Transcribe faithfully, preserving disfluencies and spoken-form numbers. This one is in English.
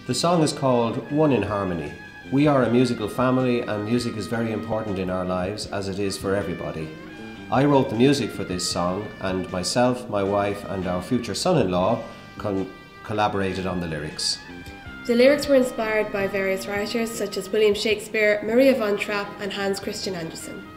The song is called One in Harmony. We are a musical family and music is very important in our lives, as it is for everybody. I wrote the music for this song and myself, my wife and our future son-in-law con- collaborated on the lyrics. The lyrics were inspired by various writers such as William Shakespeare, Maria von Trapp and Hans Christian Andersen.